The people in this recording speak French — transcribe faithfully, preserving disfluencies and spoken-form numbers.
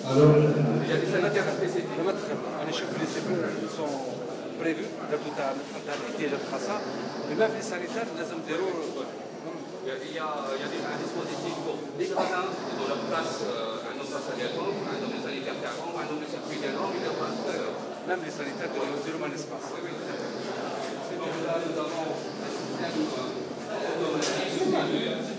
Alors, Il y a des sanitaires spécifiques. أنا أشوف les سيبرو sont prévus دابا تاع تاع الاحتياجات الخاصة بما في السانيتار لازم نديروا. Il y a, il y a, il y a des, un dispositif pour les gradins, ils ont leur place, euh, un homme radiateur, un homme sanitaire carrant, un homme circuit gagnant, et leur place tout à l'heure. Même les sanitaires de zéro un espace. Oui, oui, tout à fait. Donc là, nous avons un système euh, automatique.